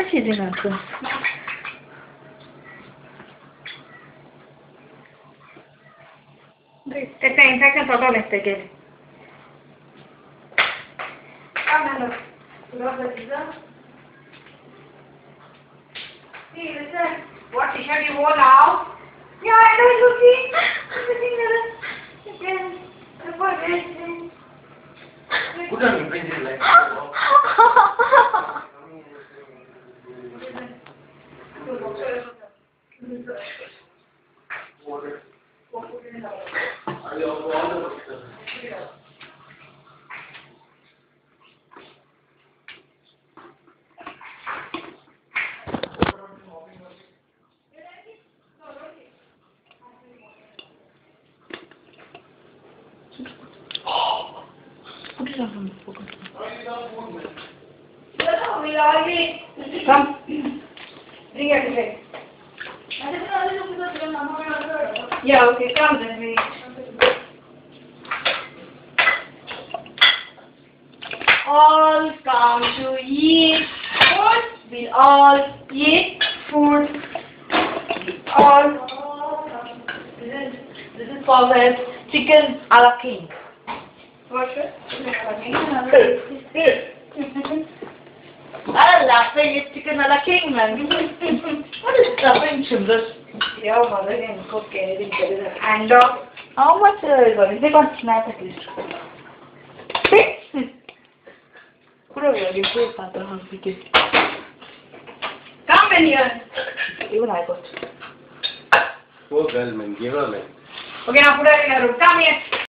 cheating uncle. Esta infección total este que. See, listen. What t-shirt you wore now? Yeah, I know you see. Put on your pencil like Put it on the focus. Come. Bring it today. Yeah, okay, come then. All come to eat food. We'll all eat food. All. This is called as chicken a la king. What's it? I'm laughing. It's chicken a la king, man. What is stuffing children? Your mother can cook anything better. And how much is they can't snap at least. Come in here. Even I got. poor girl, man. Give her, man. Okay, now put her in a room. Come here.